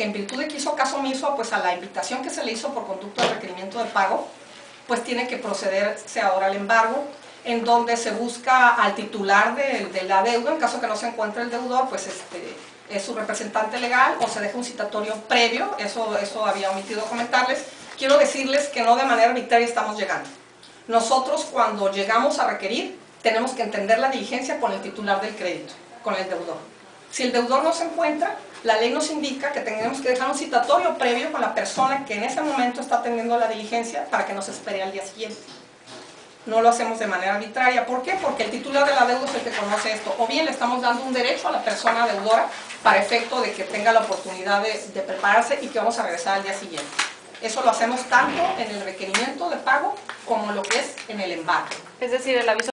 que en virtud de que hizo caso omiso pues a la invitación que se le hizo por conducto de requerimiento de pago, pues tiene que procederse ahora al embargo, en donde se busca al titular de la deuda, en caso que no se encuentre el deudor, pues es su representante legal, o se deja un citatorio previo. Eso había omitido comentarles. Quiero decirles que no de manera arbitraria estamos llegando. Nosotros, cuando llegamos a requerir, tenemos que entender la diligencia con el titular del crédito, con el deudor. Si el deudor no se encuentra, la ley nos indica que tenemos que dejar un citatorio previo con la persona que en ese momento está atendiendo la diligencia para que nos espere al día siguiente. No lo hacemos de manera arbitraria. ¿Por qué? Porque el titular de la deuda es el que conoce esto. O bien le estamos dando un derecho a la persona deudora para efecto de que tenga la oportunidad de prepararse y que vamos a regresar al día siguiente. Eso lo hacemos tanto en el requerimiento de pago como lo que es en el embargo. Es decir, el aviso